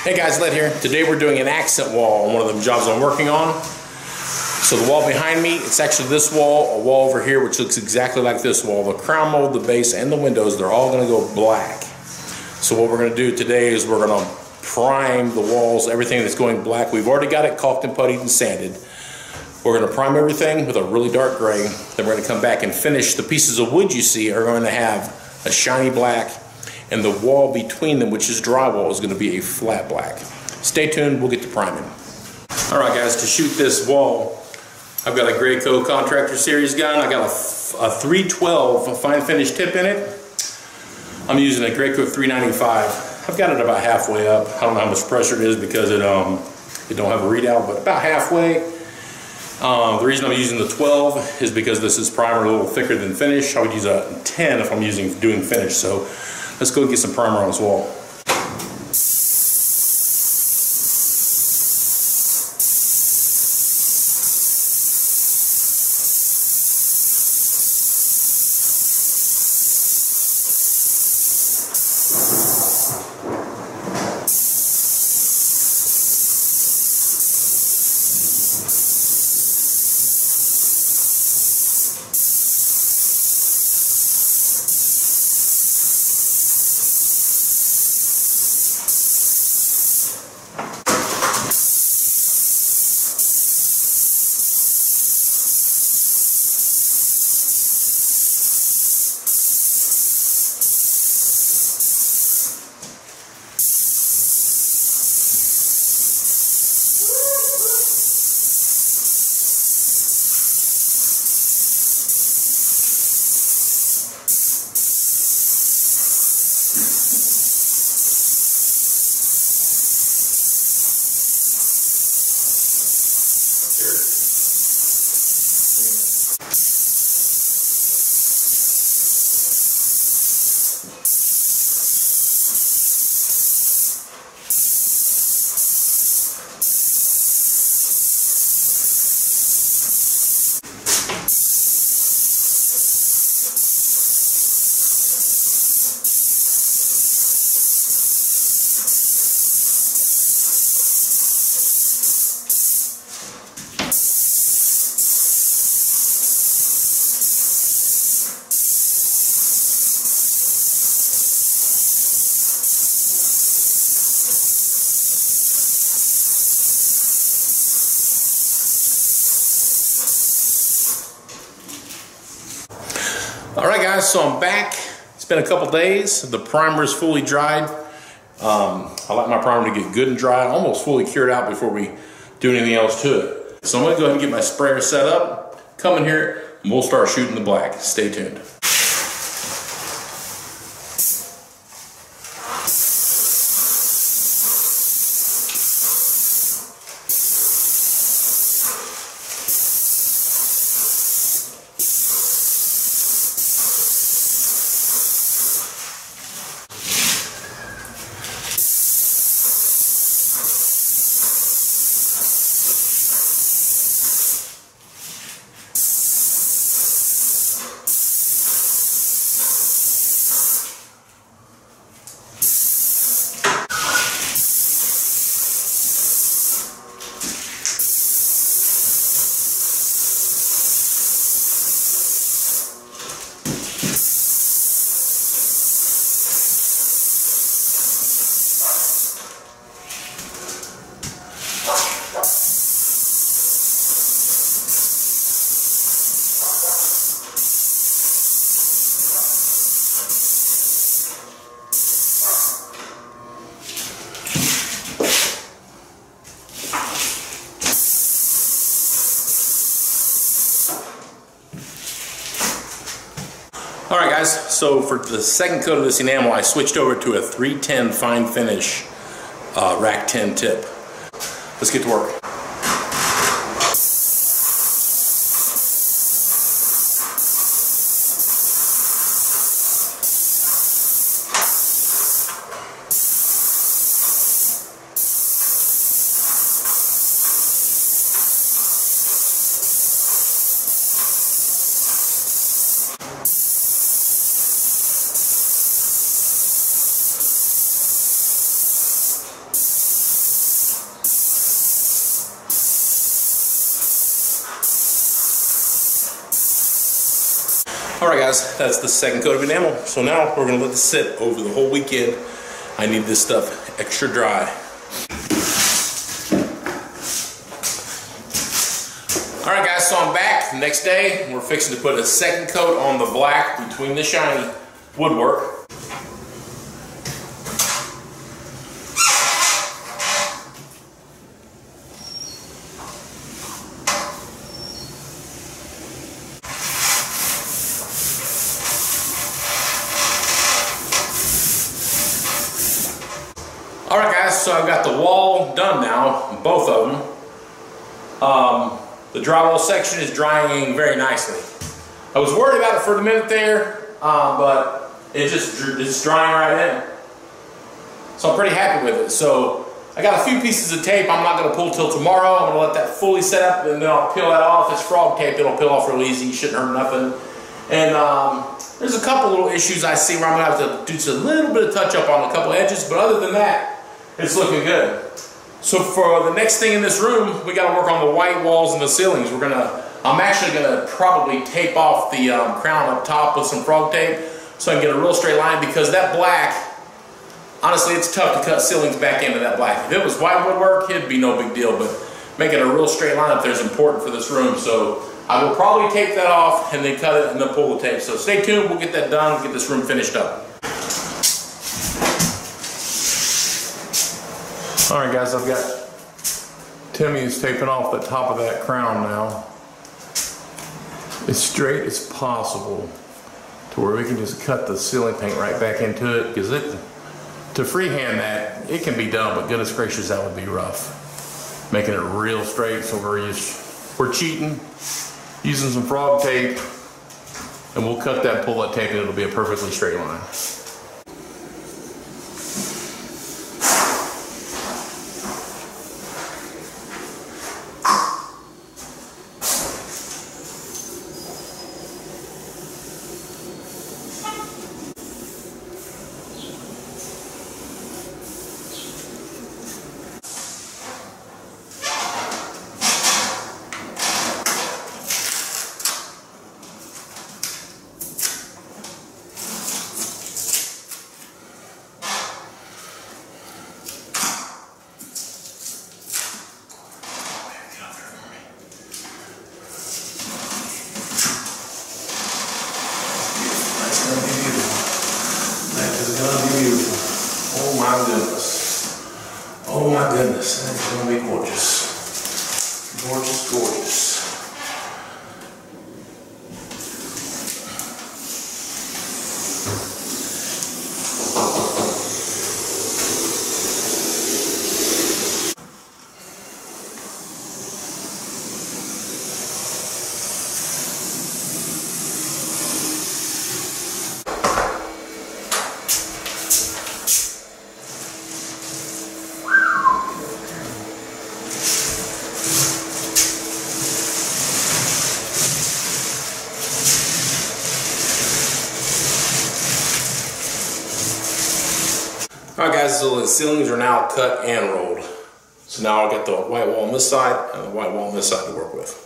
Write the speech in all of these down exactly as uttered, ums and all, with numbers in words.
Hey guys, Led here. Today we're doing an accent wall on one of the jobs I'm working on. So the wall behind me, it's actually this wall, a wall over here which looks exactly like this wall. The crown mold, the base, and the windows, they're all going to go black. So what we're going to do today is we're going to prime the walls, everything that's going black. We've already got it caulked and puttied and sanded. We're going to prime everything with a really dark gray. Then we're going to come back and finish. The pieces of wood you see are going to have a shiny black, and the wall between them, which is drywall, is going to be a flat black. Stay tuned, we'll get to priming. All right guys, to shoot this wall, I've got a Graco Contractor Series gun. I got a, a three twelve fine finish tip in it. I'm using a Graco three ninety-five. I've got it about halfway up. I don't know how much pressure it is because it um it don't have a readout, but about halfway. Um, the reason I'm using the twelve is because this is primer a little thicker than finish. I would use a ten if I'm using doing finish. So let's go and get some primer on this wall. All right guys, so I'm back. It's been a couple days. The primer is fully dried. Um, I like my primer to get good and dry, almost fully cured out before we do anything else to it. So I'm gonna go ahead and get my sprayer set up, come in here, and we'll start shooting the black. Stay tuned. All right guys, so for the second coat of this enamel, I switched over to a three ten fine finish uh, rack ten tip. Let's get to work. All right, guys, that's the second coat of enamel. So now we're gonna let this sit over the whole weekend. I need this stuff extra dry. All right, guys, so I'm back the next day. We're fixing to put a second coat on the black between the shiny woodwork. All right, guys, so I've got the wall done now, both of them. Um, the drywall section is drying very nicely. I was worried about it for a minute there, uh, but it just it's drying right in. So I'm pretty happy with it. So I got a few pieces of tape I'm not going to pull till tomorrow. I'm going to let that fully set up, and then I'll peel that off. It's frog tape. It'll peel off real easy. You shouldn't hurt nothing. And um, there's a couple little issues I see where I'm going to have to do just a little bit of touch up on a couple edges, but other than that, it's looking good. So for the next thing in this room, we got to work on the white walls and the ceilings. We're gonna, I'm actually gonna probably tape off the um, crown up top with some frog tape so I can get a real straight line, because that black, honestly, it's tough to cut ceilings back into that black. If it was white woodwork, it'd be no big deal, but making a real straight line up there is important for this room. So I will probably tape that off and then cut it and then pull the tape. So stay tuned, we'll get that done, we'll get this room finished up. All right, guys, I've got Timmy is taping off the top of that crown now as straight as possible to where we can just cut the ceiling paint right back into it, because it to freehand that, it can be done, but goodness gracious, that would be rough. Making it real straight, so we're just, we're cheating, using some frog tape, and we'll cut that, pull that tape, and it'll be a perfectly straight line. Oh my goodness. Oh my goodness. That's going to be gorgeous. Gorgeous, gorgeous. Alright guys, so the ceilings are now cut and rolled. So now I'll get the white wall on this side and the white wall on this side to work with.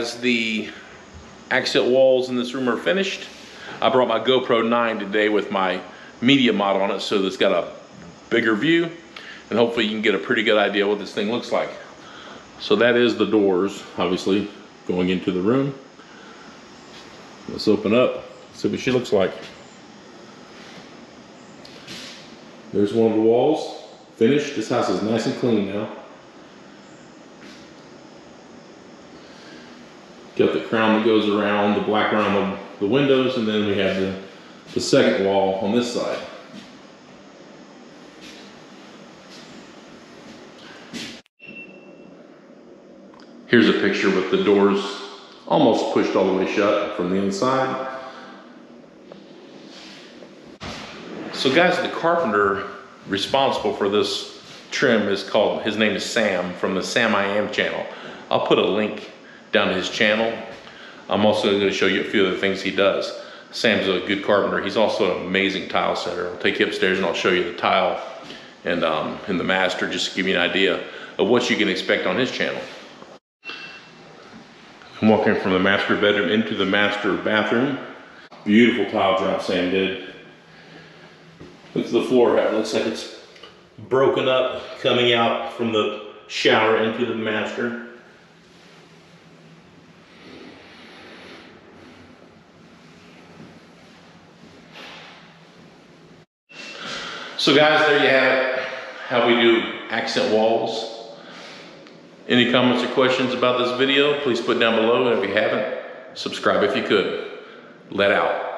as the accent walls in this room are finished, I brought my GoPro nine today with my media mod on it, so it's got a bigger view, and hopefully you can get a pretty good idea what this thing looks like. So that is the doors, obviously, going into the room. Let's open up, see what she looks like. There's one of the walls, finished. This house is nice and clean now. Got the crown that goes around, the black around the, the windows, and then we have the, the second wall on this side. Here's a picture with the doors almost pushed all the way shut from the inside. So guys, the carpenter responsible for this trim is called, his name is Sam from the Sam I Am channel. I'll put a link down to his channel. I'm also going to show you a few of the things he does. Sam's a good carpenter. He's also an amazing tile setter. I'll take you upstairs and I'll show you the tile and um, in the master, just to give you an idea of what you can expect on his channel. I'm walking from the master bedroom into the master bathroom. Beautiful tile job Sam did. Look at the floor, it looks like it's broken up coming out from the shower into the master. So guys, there you have it, how we do accent walls. Any comments or questions about this video, please put down below, and if you haven't, subscribe if you could. Let out.